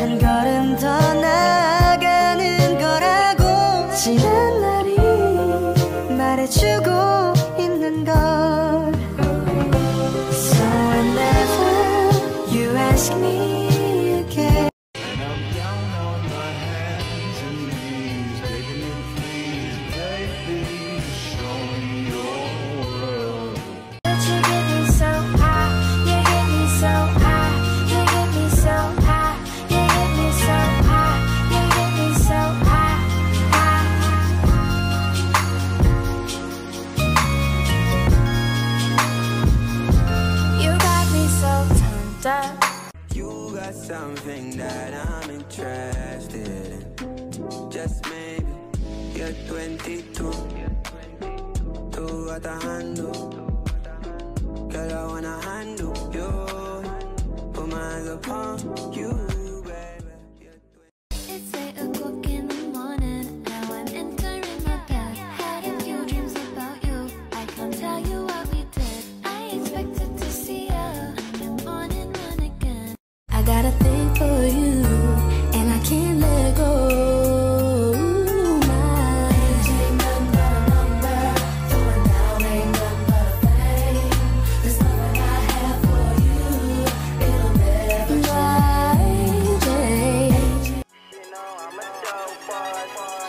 한 걸음 더 나아가는 거라고 지난 날이 말해주고 있는 걸. So whenever you ask me again, and I'm down on my hands and knees, begging you please, baby, show me your love. but you get me so high, you get me so high, you get me so high, you get me so high, you get me so high, high. You got me so turned up. You got something that I'm interested in. Just maybe you're 22. Tú got the handle. Girl, I wanna handle you. Put my hands upon you, baby. It's 8 o'clock in the morning. Now I'm entering my bed. Had a few dreams about you. I can't tell you what we did. I expected to see you in the morning run again. I got a thing for you, and I can't let go. My age ain't nothing but a number. Going down ain't nothing but a thing. This loving I have for you, it'll never change. You know I'm a dope boy.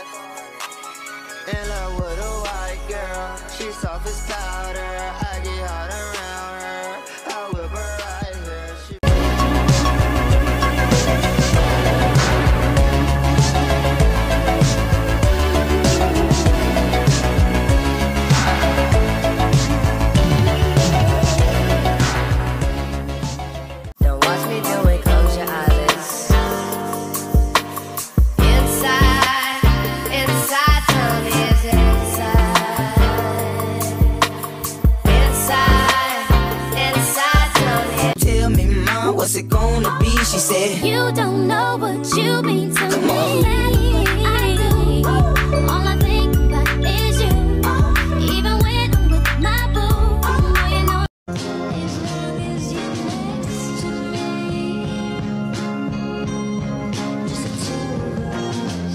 In love with a white girl. She's soft as powder. I get hot around her. I whip her right here. She Don't watch me do it, close your eyelids. Inside, inside, tell me it's inside. Inside, inside, tell me. tell me, mom, what's it gonna be? She said, You don't know what you mean to me. I do. All I think about is you. Even when I'm with my boo, you know. As long as you're next to me, just the two of us.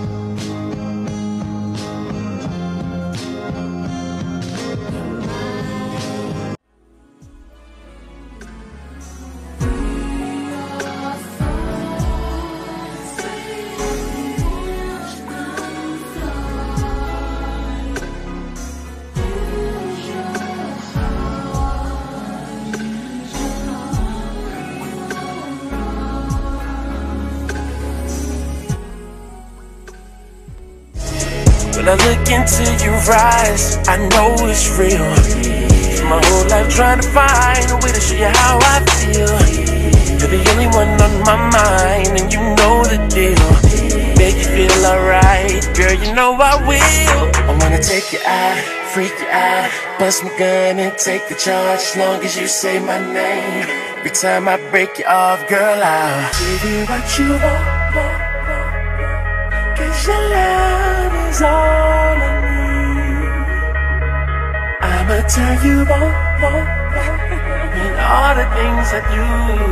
When I look into your eyes, I know it's real. Spent my whole life trying to find a way to show you how I feel. You're the only one on my mind, and you know the deal. Make you feel alright, girl, you know I will. I wanna take your eye, freak your eye, bust my gun and take the charge. As long as you say my name, every time I break you off, girl, I'll give you what you want. 'Cause your love is all I need. I'ma turn you on, and all the things I do.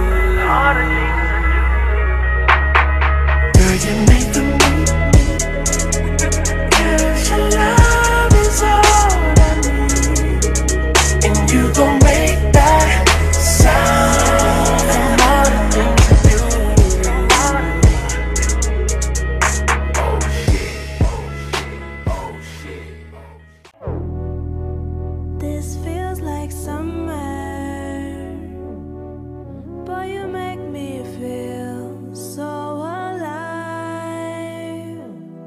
Girl, you make the move. 'Cause your love is all I need, and you gon' make that sound from all the things I do. This feels like summer, boy, you make me feel so alive.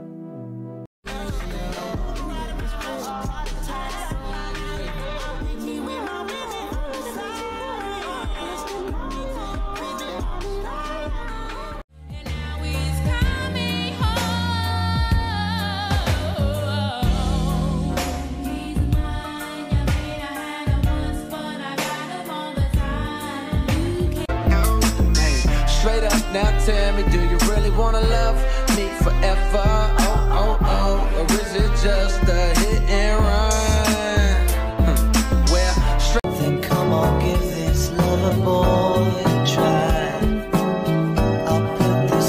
straight up now, tell me, do you really wanna love me forever? Or is it just a hit and run? Well, straight. Then come on, give this love a boy a try. I'll put this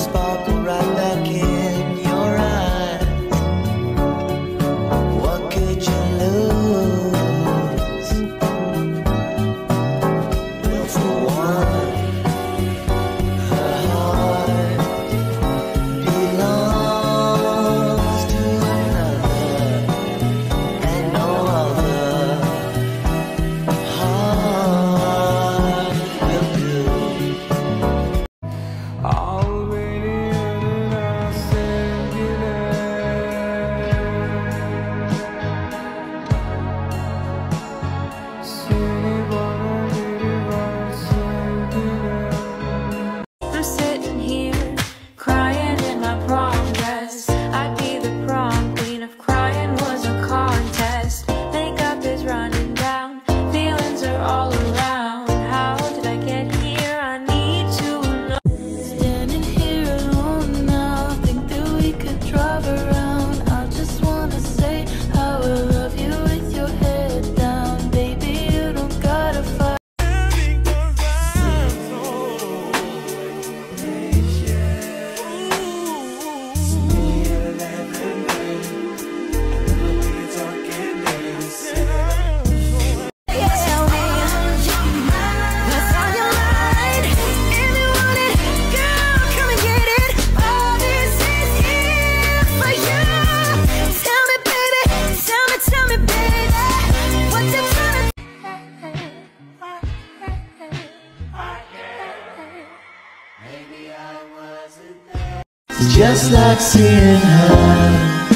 It's just like seeing her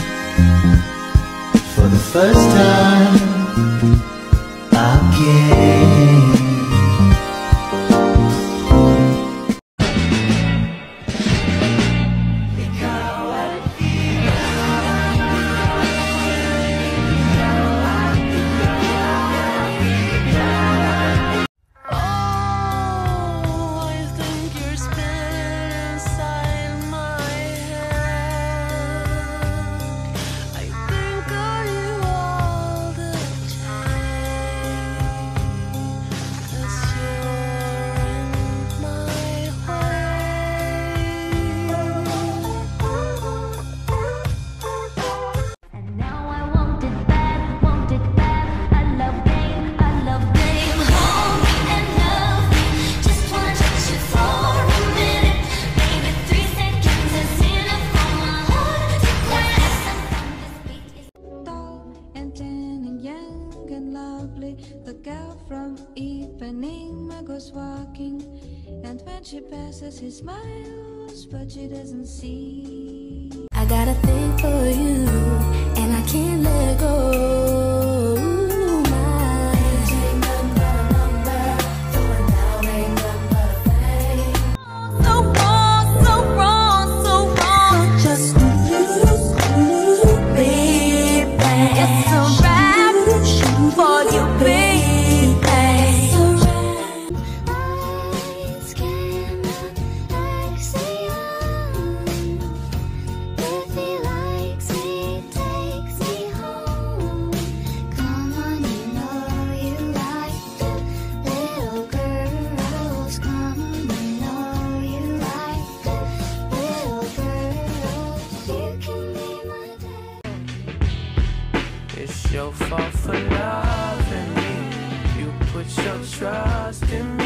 for the first time again. The girl from Ipanema goes walking, and when she passes he smiles, but she doesn't see. I got a thing for you, and I can't let go. My ain't number, the one now ain't number thing. So wrong, so wrong, so wrong. Just baby, it's a wrap for you, baby. It's your fault for loving me. You put your trust in me.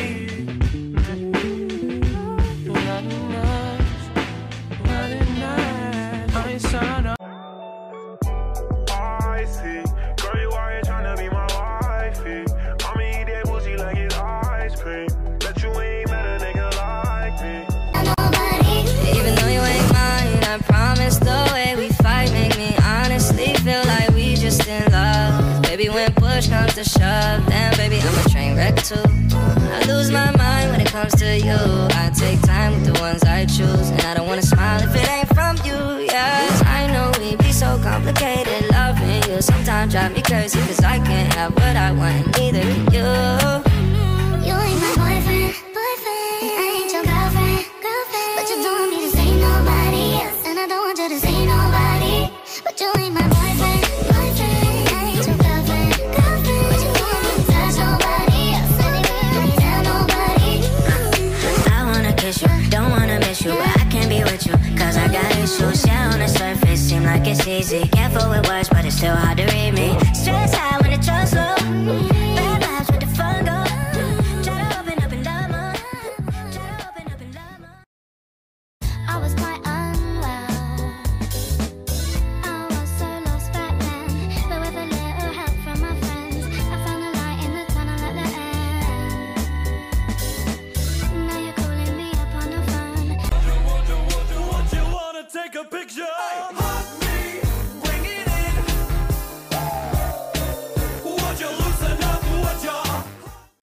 I ain't signed up. I see, girl, you out here tryna be my wifey. I'ma eat that pussy like it's ice cream. Bet you ain't met a nigga like me. Even though you ain't mine, I promise the way we fight make me honestly feel like we just in love. 'Cause baby, when push comes to shove, then baby, I'm a train wreck too. I lose my mind when it comes to you. I take time with the ones I choose, and I don't wanna smile if it ain't from you. Yes, I know we be so complicated. Loving you sometimes drive me crazy, 'cause I can't have what I want, and neither can you. You ain't my boyfriend, and I ain't your girlfriend, but you don't want me to say nobody else, and I don't want you to say nobody. But you ain't my boyfriend, and I ain't your girlfriend, but you don't want me to touch nobody else, and you don't tell nobody. I wanna kiss you, don't wanna miss you, but I can't be with you, 'cause I got issues. Yeah, on the surface, seem like it's easy. Careful with words, but it's still hard to read me. Stress high when the trust low. Bad vibes with the fun go. Try to open up and love more. Try to open up and love more. I was quite unwell, I was so lost back then, but with a little help from my friends, I found a light in the tunnel at the end. Now you're calling me up on the phone. Would you wanna take a picture?